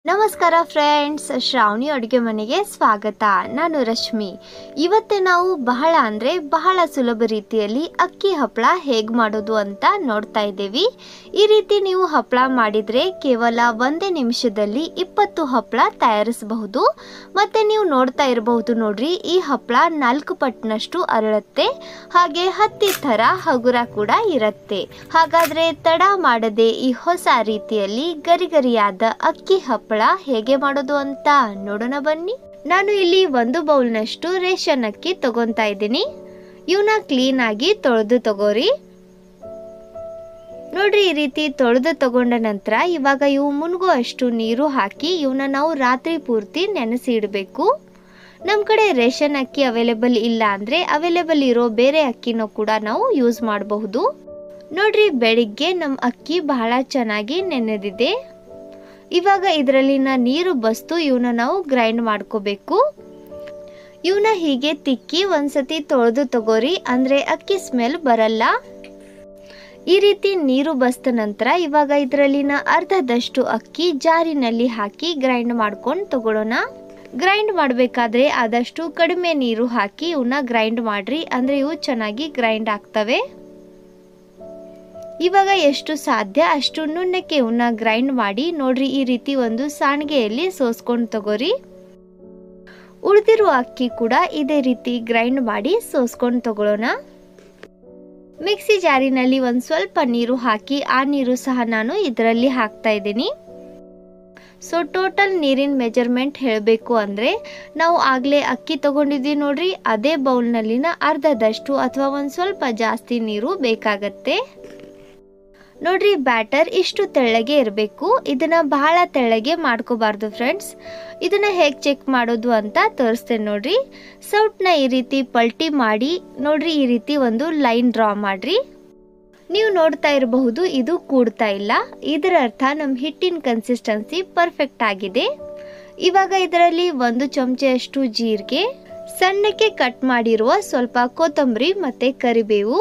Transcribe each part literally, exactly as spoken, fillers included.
ನಮಸ್ಕಾರ ಫ್ರೆಂಡ್ಸ್, ಶ್ರಾವಣಿ ಅಡುಗೆ ಮನೆಗೆ ಸ್ವಾಗತ. ನಾನು ರಶ್ಮಿ. ಇವತ್ತೇ ನಾವು ಬಹಳ ಅಂದರೆ ಬಹಳ ಸುಲಭ ರೀತಿಯಲ್ಲಿ ಅಕ್ಕಿ ಹಪ್ಪಳ ಹೇಗೆ ಮಾಡೋದು ಅಂತ ನೋಡ್ತಾ ಇದ್ದೀವಿ. ಈ ರೀತಿ ನೀವು ಹಪ್ಪಳ ಮಾಡಿದರೆ ಕೇವಲ ಒಂದೇ ನಿಮಿಷದಲ್ಲಿ ಇಪ್ಪತ್ತು ಹಪ್ಪಳ ತಯಾರಿಸಬಹುದು. ಮತ್ತು ನೀವು ನೋಡ್ತಾ ಇರಬಹುದು ನೋಡ್ರಿ, ಈ ಹಪ್ಪಳ ನಾಲ್ಕು ಪಟ್ಟಿನಷ್ಟು ಅರಳುತ್ತೆ, ಹಾಗೆ ಹತ್ತಿ ಥರ ಹಗುರ ಕೂಡ ಇರುತ್ತೆ. ಹಾಗಾದರೆ ತಡ ಮಾಡದೆ ಈ ಹೊಸ ರೀತಿಯಲ್ಲಿ ಗರಿಗರಿಯಾದ ಅಕ್ಕಿ ಹಪ್ಪಳ ಹೇಗೆ ಮಾಡೋದು ಅಂತ ನೋಡೋಣ ಬನ್ನಿ. ನಾನು ಇಲ್ಲಿ ಒಂದು ಬೌಲ್ನಷ್ಟು ರೇಷನ್ ಅಕ್ಕಿ ತಗೊಂತಾ ಇದ್ದೀನಿ. ಇವನ್ನ ಕ್ಲೀನ್ ಆಗಿ ತೊಳೆದು ತಗೋರಿ. ನೋಡ್ರಿ, ಈ ರೀತಿ ತೊಳೆದು ತಗೊಂಡ ನಂತರ ಇವಾಗ ಇವು ಮುನ್ಗೋ ಅಷ್ಟು ನೀರು ಹಾಕಿ ಇವನ್ನ ನಾವು ರಾತ್ರಿ ಪೂರ್ತಿ ನೆನೆಸಿ ಇಡಬೇಕು. ನಮ್ಮ ಕಡೆ ರೇಷನ್ ಅಕ್ಕಿ ಅವೈಲೇಬಲ್ ಇಲ್ಲ ಅಂದರೆ ಅವೈಲೇಬಲ್ ಇರೋ ಬೇರೆ ಅಕ್ಕಿನೂ ಕೂಡ ನಾವು ಯೂಸ್ ಮಾಡಬಹುದು. ನೋಡ್ರಿ, ಬೆಳಿಗ್ಗೆ ನಮ್ಮ ಅಕ್ಕಿ ಬಹಳ ಚೆನ್ನಾಗಿ ನೆನೆದಿದೆ. ಇವಾಗ ಇದರಲ್ಲಿನ ನೀರು ಬಸ್ತು ಇವನ್ನ ನಾವು ಗ್ರೈಂಡ್ ಮಾಡ್ಕೋಬೇಕು. ಇವನ್ನ ಹೀಗೆ ತಿಕ್ಕಿ ಒಂದ್ಸತಿ ತೊಳೆದು ತಗೋರಿ, ಅಂದರೆ ಅಕ್ಕಿ ಸ್ಮೆಲ್ ಬರಲ್ಲ. ಈ ರೀತಿ ನೀರು ಬಸ್ತ ನಂತರ ಇವಾಗ ಇದರಲ್ಲಿನ ಅರ್ಧದಷ್ಟು ಅಕ್ಕಿ ಜಾರಿನಲ್ಲಿ ಹಾಕಿ ಗ್ರೈಂಡ್ ಮಾಡ್ಕೊಂಡು ತಗೊಳ್ಳೋಣ. ಗ್ರೈಂಡ್ ಮಾಡಬೇಕಾದ್ರೆ ಆದಷ್ಟು ಕಡಿಮೆ ನೀರು ಹಾಕಿ ಇವನ್ನ ಗ್ರೈಂಡ್ ಮಾಡ್ರಿ, ಅಂದರೆ ಇವು ಚೆನ್ನಾಗಿ ಗ್ರೈಂಡ್ ಆಗ್ತವೆ. ಇವಾಗ ಎಷ್ಟು ಸಾಧ್ಯ ಅಷ್ಟು ನುಣ್ಣಕ್ಕೆ ಇವನ್ನ ಗ್ರೈಂಡ್ ಮಾಡಿ ನೋಡ್ರಿ, ಈ ರೀತಿ ಒಂದು ಸಾಣಿಗೆಯಲ್ಲಿ ಸೋಸ್ಕೊಂಡು ತಗೋರಿ. ಉಳಿದಿರುವ ಅಕ್ಕಿ ಕೂಡ ಇದೇ ರೀತಿ ಗ್ರೈಂಡ್ ಮಾಡಿ ಸೋಸ್ಕೊಂಡು ತಗೊಳ್ಳೋಣ. ಮಿಕ್ಸಿ ಜಾರಿನಲ್ಲಿ ಒಂದು ಸ್ವಲ್ಪ ನೀರು ಹಾಕಿ ಆ ನೀರು ಸಹ ನಾನು ಇದರಲ್ಲಿ ಹಾಕ್ತಾ ಇದ್ದೀನಿ. ಸೊ ಟೋಟಲ್ ನೀರಿನ ಮೆಜರ್ಮೆಂಟ್ ಹೇಳಬೇಕು ಅಂದರೆ ನಾವು ಆಗಲೇ ಅಕ್ಕಿ ತಗೊಂಡಿದ್ವಿ ನೋಡ್ರಿ, ಅದೇ ಬೌಲ್ನಲ್ಲಿನ ಅರ್ಧದಷ್ಟು ಅಥವಾ ಒಂದು ಸ್ವಲ್ಪ ಜಾಸ್ತಿ ನೀರು ಬೇಕಾಗತ್ತೆ. ನೋಡ್ರಿ, ಬ್ಯಾಟರ್ ಇಷ್ಟು ತೆಳ್ಳಗೆ ಇರಬೇಕು. ಇದನ್ನ ಬಹಳ ತೆಳ್ಳಗೆ ಮಾಡ್ಕೋಬಾರ್ದು ಫ್ರೆಂಡ್ಸ್. ಇದನ್ನ ಹೇಗೆ ಚೆಕ್ ಮಾಡೋದು ಅಂತ ತೋರಿಸ್ತೇನೆ ನೋಡ್ರಿ. ಸೌಟ್ನ ಈ ರೀತಿ ಪಲ್ಟಿ ಮಾಡಿ ನೋಡ್ರಿ, ಈ ರೀತಿ ಒಂದು ಲೈನ್ ಡ್ರಾ ಮಾಡ್ರಿ. ನೀವು ನೋಡ್ತಾ ಇರಬಹುದು ಇದು ಕೂಡ್ತಾ ಇಲ್ಲ. ಇದರ ಅರ್ಥ ನಮ್ಮ ಹಿಟ್ಟಿನ ಕನ್ಸಿಸ್ಟೆನ್ಸಿ ಪರ್ಫೆಕ್ಟ್ ಆಗಿದೆ. ಇವಾಗ ಇದರಲ್ಲಿ ಒಂದು ಚಮಚೆಯಷ್ಟು ಜೀರಿಗೆ, ಸಣ್ಣಕ್ಕೆ ಕಟ್ ಮಾಡಿರುವ ಸ್ವಲ್ಪ ಕೊತ್ತಂಬರಿ ಮತ್ತೆ ಕರಿಬೇವು,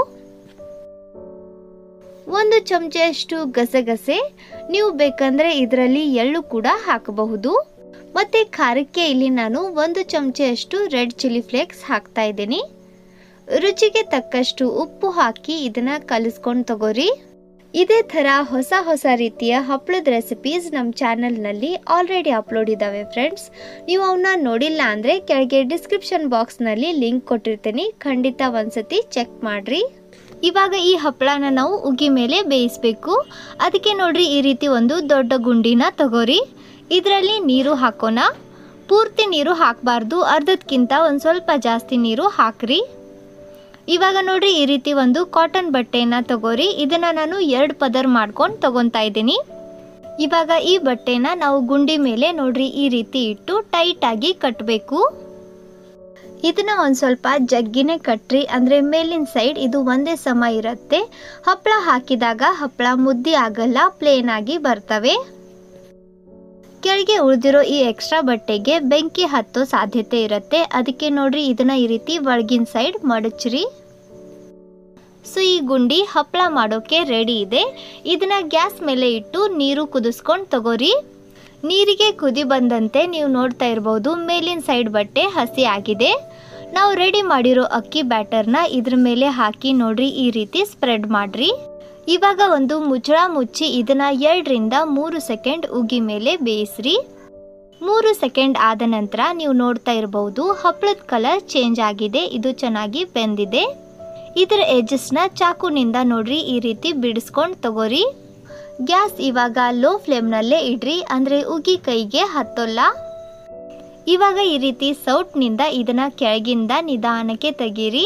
ಒಂದು ಚಮಚೆಯಷ್ಟು ಗಸಗಸೆ, ನೀವು ಬೇಕಂದ್ರೆ ಇದರಲ್ಲಿ ಎಳ್ಳು ಕೂಡ ಹಾಕಬಹುದು. ಮತ್ತೆ ಖಾರಕ್ಕೆ ಇಲ್ಲಿ ನಾನು ಒಂದು ಚಮಚೆಯಷ್ಟು ರೆಡ್ ಚಿಲ್ಲಿ ಫ್ಲೇಕ್ಸ್ ಹಾಕ್ತಾ ಇದ್ದೀನಿ. ರುಚಿಗೆ ತಕ್ಕಷ್ಟು ಉಪ್ಪು ಹಾಕಿ ಇದನ್ನ ಕಲಿಸ್ಕೊಂಡು ತಗೋರಿ. ಇದೇ ಥರ ಹೊಸ ಹೊಸ ರೀತಿಯ ಹಪ್ಪಳದ ರೆಸಿಪೀಸ್ ನಮ್ಮ ಚಾನಲ್ನಲ್ಲಿ ಆಲ್ರೆಡಿ ಅಪ್ಲೋಡ್ ಇದ್ದಾವೆ ಫ್ರೆಂಡ್ಸ್. ನೀವು ಅವನ್ನ ನೋಡಿಲ್ಲ ಅಂದರೆ ಕೆಳಗೆ ಡಿಸ್ಕ್ರಿಪ್ಷನ್ ಬಾಕ್ಸ್ನಲ್ಲಿ ಲಿಂಕ್ ಕೊಟ್ಟಿರ್ತೀನಿ, ಖಂಡಿತ ಒಂದ್ಸತಿ ಚೆಕ್ ಮಾಡಿರಿ. ಇವಾಗ ಈ ಹಪ್ಪಳನ ನಾವು ಉಗಿ ಮೇಲೆ ಬೇಯಿಸಬೇಕು. ಅದಕ್ಕೆ ನೋಡ್ರಿ, ಈ ರೀತಿ ಒಂದು ದೊಡ್ಡ ಗುಂಡಿನ ತಗೋರಿ. ಇದರಲ್ಲಿ ನೀರು ಹಾಕೋಣ. ಪೂರ್ತಿ ನೀರು ಹಾಕಬಾರ್ದು, ಅರ್ಧಕ್ಕಿಂತ ಒಂದು ಸ್ವಲ್ಪ ಜಾಸ್ತಿ ನೀರು ಹಾಕ್ರಿ. ಇವಾಗ ನೋಡ್ರಿ, ಈ ರೀತಿ ಒಂದು ಕಾಟನ್ ಬಟ್ಟೆನ ತಗೋರಿ. ಇದನ್ನು ನಾನು ಎರಡು ಪದರ್ ಮಾಡ್ಕೊಂಡು ತಗೊತಾ ಇದ್ದೀನಿ. ಇವಾಗ ಈ ಬಟ್ಟೆನ ನಾವು ಗುಂಡಿ ಮೇಲೆ ನೋಡ್ರಿ ಈ ರೀತಿ ಇಟ್ಟು ಟೈಟಾಗಿ ಕಟ್ಟಬೇಕು. ಇದನ್ನ ಒಂದು ಸ್ವಲ್ಪ ಜಗ್ಗಿನೇ ಕಟ್ರಿ, ಅಂದರೆ ಮೇಲಿನ ಸೈಡ್ ಇದು ಒಂದೇ ಸಮ ಇರುತ್ತೆ. ಹಪ್ಪಳ ಹಾಕಿದಾಗ ಹಪ್ಪಳ ಮುದ್ದೆ ಆಗಲ್ಲ, ಪ್ಲೇನ್ ಆಗಿ ಬರ್ತವೆ. ಕೆಳಗೆ ಉಳಿದಿರೋ ಈ ಎಕ್ಸ್ಟ್ರಾ ಬಟ್ಟೆಗೆ ಬೆಂಕಿ ಹತ್ತೋ ಸಾಧ್ಯತೆ ಇರುತ್ತೆ. ಅದಕ್ಕೆ ನೋಡ್ರಿ ಇದನ್ನ ಈ ರೀತಿ ಒಳಗಿನ ಸೈಡ್ ಮಡಚ್ರಿ. ಸೊ ಈ ಗುಂಡಿ ಹಪ್ಪಳ ಮಾಡೋಕೆ ರೆಡಿ ಇದೆ. ಇದನ್ನ ಗ್ಯಾಸ್ ಮೇಲೆ ಇಟ್ಟು ನೀರು ಕುದಿಸ್ಕೊಂಡು ತಗೋರಿ. ನೀರಿಗೆ ಕುದಿ ಬಂದಂತೆ ನೀವು ನೋಡ್ತಾ ಇರಬಹುದು ಮೇಲಿನ ಸೈಡ್ ಬಟ್ಟೆ ಹಸಿ ಆಗಿದೆ. ನಾವು ರೆಡಿ ಮಾಡಿರೋ ಅಕ್ಕಿ ಬ್ಯಾಟರ್ನ ಇದ್ರ ಮೇಲೆ ಹಾಕಿ ನೋಡ್ರಿ ಈ ರೀತಿ ಸ್ಪ್ರೆಡ್ ಮಾಡ್ರಿ. ಇವಾಗ ಒಂದು ಮುಚ್ಚಳ ಮುಚ್ಚಿ ಇದನ್ನ ಎರಡರಿಂದ ಮೂರು ಸೆಕೆಂಡ್ ಉಗಿ ಮೇಲೆ ಬೇಯಿಸ್ರಿ. ಮೂರು ಸೆಕೆಂಡ್ ಆದ ನಂತರ ನೀವು ನೋಡ್ತಾ ಇರಬಹುದು ಹಪ್ಪಳದ ಕಲರ್ ಚೇಂಜ್ ಆಗಿದೆ, ಇದು ಚೆನ್ನಾಗಿ ಬೆಂದಿದೆ. ಇದರ ಎಡ್ಜಸ್ನ ಚಾಕುನಿಂದ ನೋಡ್ರಿ ಈ ರೀತಿ ಬಿಡಿಸ್ಕೊಂಡು ತಗೋರಿ. ಗ್ಯಾಸ್ ಇವಾಗ ಲೋ ಫ್ಲೇಮ್ನಲ್ಲೇ ಇಡ್ರಿ, ಅಂದರೆ ಉಗಿ ಕೈಗೆ ಹತ್ತೋಲ್ಲ. ಇವಾಗ ಈ ರೀತಿ ಸೌಟ್ನಿಂದ ಇದನ್ನ ಕೆಳಗಿಂದ ನಿಧಾನಕ್ಕೆ ತೆಗೀರಿ.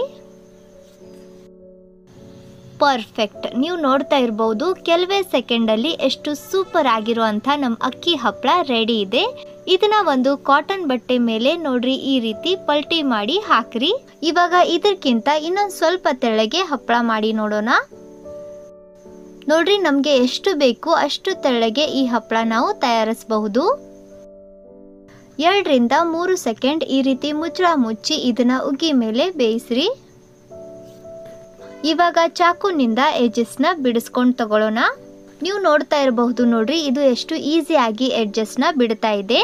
ಪರ್ಫೆಕ್ಟ್. ನೀವು ನೋಡ್ತಾ ಇರಬಹುದು ಕೆಲವೇ ಸೆಕೆಂಡಲ್ಲಿ ಎಷ್ಟು ಸೂಪರ್ ಆಗಿರುವಂಥ ನಮ್ಮ ಅಕ್ಕಿ ಹಪ್ಪಳ ರೆಡಿ ಇದೆ. ಇದನ್ನ ಒಂದು ಕಾಟನ್ ಬಟ್ಟೆ ಮೇಲೆ ನೋಡ್ರಿ ಈ ರೀತಿ ಪಲ್ಟಿ ಮಾಡಿ ಹಾಕ್ರಿ. ಇವಾಗ ಇದಕ್ಕಿಂತ ಇನ್ನೊಂದು ಸ್ವಲ್ಪ ತೆಳ್ಳಗೆ ಹಪ್ಪಳ ಮಾಡಿ ನೋಡೋಣ. ನೋಡ್ರಿ, ನಮಗೆ ಎಷ್ಟು ಬೇಕು ಅಷ್ಟು ತೆಳ್ಳಗೆ ಈ ಹಪ್ಪಳ ನಾವು ತಯಾರಿಸಬಹುದು. ಎರಡರಿಂದ ಮೂರು ಸೆಕೆಂಡ್ ಈ ರೀತಿ ಮುಚ್ಚಳ ಮುಚ್ಚಿ ಇದನ್ನ ಉಗಿ ಮೇಲೆ ಬೇಯಿಸ್ರಿ. ಇವಾಗ ಚಾಕುನಿಂದ ಎಜಸ್ನ ಬಿಡಿಸ್ಕೊಂಡು ತಗೊಳ್ಳೋಣ. ನೀವು ನೋಡ್ತಾ ಇರಬಹುದು ನೋಡ್ರಿ, ಇದು ಎಷ್ಟು ಈಸಿಯಾಗಿ ಎಡ್ಜಸ್ನ ಬಿಡ್ತಾ ಇದೆ.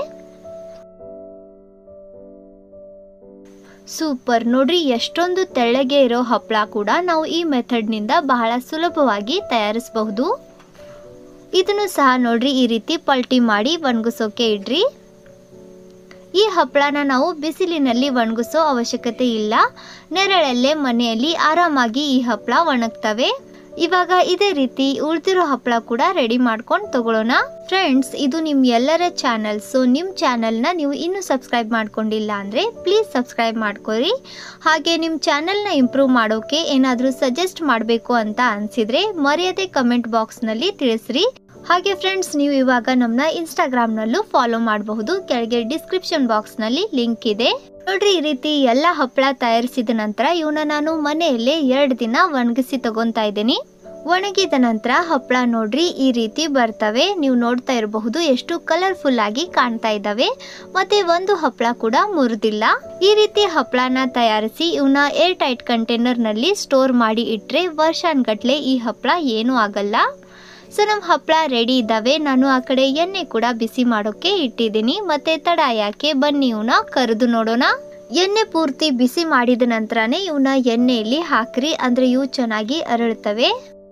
ಸೂಪರ್ ನೋಡ್ರಿ, ಎಷ್ಟೊಂದು ತೆಳ್ಳಗೆ ಇರೋ ಹಪ್ಪಳ ಕೂಡ ನಾವು ಈ ಮೆಥಡ್ನಿಂದ ಬಹಳ ಸುಲಭವಾಗಿ ತಯಾರಿಸಬಹುದು. ಇದನ್ನು ಸಹ ನೋಡ್ರಿ ಈ ರೀತಿ ಪಲ್ಟಿ ಮಾಡಿ ಒಣಗಿಸೋಕೆ ಇಡ್ರಿ. ಈ ಹಪ್ಪಳನ ನಾವು ಬಿಸಿಲಿನಲ್ಲಿ ಒಣಗಿಸೋ ಅವಶ್ಯಕತೆ ಇಲ್ಲ, ನೆರಳಲ್ಲೇ ಮನೆಯಲ್ಲಿ ಆರಾಮಾಗಿ ಈ ಹಪ್ಪಳ ಒಣಗ್ತವೆ. ಇವಾಗ ಇದೇ ರೀತಿ ಉಳಿದಿರೋ ಹಪ್ಪಳ ಕೂಡ ರೆಡಿ ಮಾಡ್ಕೊಂಡು ತಗೊಳ್ಳೋಣ. ಫ್ರೆಂಡ್ಸ್, ಇದು ನಿಮ್ಮ ಎಲ್ಲರ ಚಾನಲ್, ಸೊ ನಿಮ್ಮ ಚಾನಲ್ನ ನೀವು ಇನ್ನೂ ಸಬ್ಸ್ಕ್ರೈಬ್ ಮಾಡ್ಕೊಂಡಿಲ್ಲ ಅಂದರೆ ಪ್ಲೀಸ್ ಸಬ್ಸ್ಕ್ರೈಬ್ ಮಾಡ್ಕೊರಿ. ಹಾಗೆ ನಿಮ್ಮ ಚಾನಲ್ನ ಇಂಪ್ರೂವ್ ಮಾಡೋಕೆ ಏನಾದರೂ ಸಜೆಸ್ಟ್ ಮಾಡಬೇಕು ಅಂತ ಅನಿಸಿದರೆ ಮರ್ಯಾದೆ ಕಮೆಂಟ್ ಬಾಕ್ಸ್ನಲ್ಲಿ ತಿಳಿಸ್ರಿ. ಹಾಗೆ ಫ್ರೆಂಡ್ಸ್, ನೀವು ಇವಾಗ ನಮ್ಮನ್ನ ಇನ್ಸ್ಟಾಗ್ರಾಮ್ನಲ್ಲೂ ಫಾಲೋ ಮಾಡಬಹುದು, ಕೆಳಗೆ ಡಿಸ್ಕ್ರಿಪ್ಷನ್ ಬಾಕ್ಸ್ನಲ್ಲಿ ಲಿಂಕ್ ಇದೆ. ನೋಡ್ರಿ, ಈ ರೀತಿ ಎಲ್ಲ ಹಪ್ಪಳ ತಯಾರಿಸಿದ ನಂತರ ಇವನ್ನ ನಾನು ಮನೆಯಲ್ಲೇ ಎರಡು ದಿನ ಒಣಗಿಸಿ ತಗೊತಾ ಇದ್ದೀನಿ. ಒಣಗಿದ ನಂತರ ಹಪ್ಪಳ ನೋಡ್ರಿ ಈ ರೀತಿ ಬರ್ತವೆ. ನೀವು ನೋಡ್ತಾ ಇರಬಹುದು ಎಷ್ಟು ಕಲರ್ಫುಲ್ ಆಗಿ ಕಾಣ್ತಾ ಇದ್ದಾವೆ, ಮತ್ತೆ ಒಂದು ಹಪ್ಪಳ ಕೂಡ ಮುರಿದಿಲ್ಲ. ಈ ರೀತಿ ಹಪ್ಪಳನ ತಯಾರಿಸಿ ಇವನ್ನ ಏರ್ ಟೈಟ್ ಕಂಟೈನರ್ ನಲ್ಲಿ ಸ್ಟೋರ್ ಮಾಡಿ ಇಟ್ರೆ ವರ್ಷಾನ್ಗಟ್ಲೆ ಈ ಹಪ್ಪಳ ಏನೂ ಆಗಲ್ಲ. ಸೊ ನಮ್ಮ ಹಪ್ಪಳ ರೆಡಿ ಇದ್ದಾವೆ. ನಾನು ಆ ಕಡೆ ಎಣ್ಣೆ ಕೂಡ ಬಿಸಿ ಮಾಡೋಕೆ ಇಟ್ಟಿದ್ದೀನಿ. ಮತ್ತೆ ತಡ ಯಾಕೆ, ಬನ್ನಿ ಇವನ್ನ ಕರೆದು ನೋಡೋಣ. ಎಣ್ಣೆ ಪೂರ್ತಿ ಬಿಸಿ ಮಾಡಿದ ನಂತರನೇ ಇವನ್ನ ಎಣ್ಣೆಯಲ್ಲಿ ಹಾಕ್ರಿ, ಅಂದ್ರೆ ಇವು ಚೆನ್ನಾಗಿ ಅರಳುತ್ತವೆ.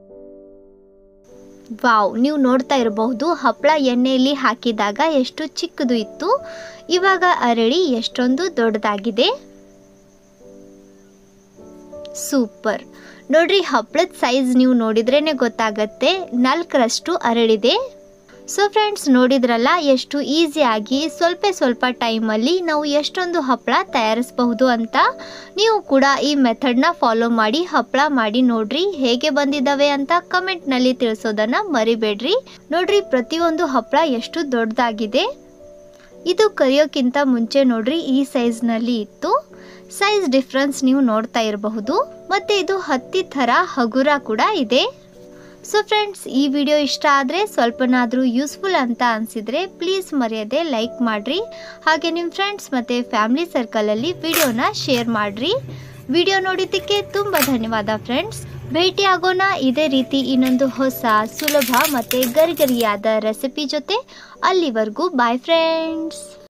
ವಾವ್, ನೀವು ನೋಡ್ತಾ ಇರಬಹುದು ಹಪ್ಪಳ ಎಣ್ಣೆಯಲ್ಲಿ ಹಾಕಿದಾಗ ಎಷ್ಟು ಚಿಕ್ಕದು ಇತ್ತು, ಇವಾಗ ಅರಳಿ ಎಷ್ಟೊಂದು ದೊಡ್ಡದಾಗಿದೆ. ಸೂಪರ್ ನೋಡ್ರಿ, ಹಪ್ಪಳದ ಸೈಜ್ ನೀವು ನೋಡಿದ್ರೇನೆ ಗೊತ್ತಾಗತ್ತೆ, ನಾಲ್ಕರಷ್ಟು ಅರಳಿದೆ. ಸೊ ಫ್ರೆಂಡ್ಸ್, ನೋಡಿದ್ರಲ್ಲ ಎಷ್ಟು ಈಸಿಯಾಗಿ ಸ್ವಲ್ಪ ಸ್ವಲ್ಪ ಟೈಮಲ್ಲಿ ನಾವು ಎಷ್ಟೊಂದು ಹಪ್ಪಳ ತಯಾರಿಸಬಹುದು ಅಂತ. ನೀವು ಕೂಡ ಈ ಮೆಥಡ್ನ ಫಾಲೋ ಮಾಡಿ ಹಪ್ಪಳ ಮಾಡಿ ನೋಡ್ರಿ, ಹೇಗೆ ಬಂದಿದ್ದಾವೆ ಅಂತ ಕಮೆಂಟ್ನಲ್ಲಿ ತಿಳಿಸೋದನ್ನ ಮರಿಬೇಡ್ರಿ. ನೋಡ್ರಿ, ಪ್ರತಿಯೊಂದು ಹಪ್ಪಳ ಎಷ್ಟು ದೊಡ್ಡದಾಗಿದೆ. ಇದು ಕರಿಯೋಕ್ಕಿಂತ ಮುಂಚೆ ನೋಡ್ರಿ ಈ ಸೈಜ್ನಲ್ಲಿ ಇತ್ತು. ಸೈಜ್ ಡಿಫ್ರೆನ್ಸ್ ನೀವು ನೋಡ್ತಾ ಇರಬಹುದು. ಮತ್ತೆ ಇದು ಹತ್ತಿ ಥರ ಹಗುರ ಕೂಡ ಇದೆ. ಸೊ ಫ್ರೆಂಡ್ಸ್, ಈ ವಿಡಿಯೋ ಇಷ್ಟ ಆದರೆ ಸ್ವಲ್ಪನಾದರೂ ಯೂಸ್ಫುಲ್ ಅಂತ ಅನಿಸಿದರೆ ಪ್ಲೀಸ್ ಮರೆಯದೆ ಲೈಕ್ ಮಾಡಿರಿ. ಹಾಗೆ ನಿಮ್ಮ ಫ್ರೆಂಡ್ಸ್ ಮತ್ತು ಫ್ಯಾಮಿಲಿ ಸರ್ಕಲಲ್ಲಿ ವಿಡಿಯೋನ ಶೇರ್ ಮಾಡಿರಿ. ವಿಡಿಯೋ ನೋಡಿದ್ದಕ್ಕೆ ತುಂಬ ಧನ್ಯವಾದ ಫ್ರೆಂಡ್ಸ್. ಭೇಟಿ ಆಗೋಣ ಇದೇ ರೀತಿ ಇನ್ನೊಂದು ಹೊಸ ಸುಲಭ ಮತ್ತು ಗರಿಗರಿಯಾದ ರೆಸಿಪಿ ಜೊತೆ. ಅಲ್ಲಿವರೆಗೂ ಬಾಯ್ ಫ್ರೆಂಡ್ಸ್.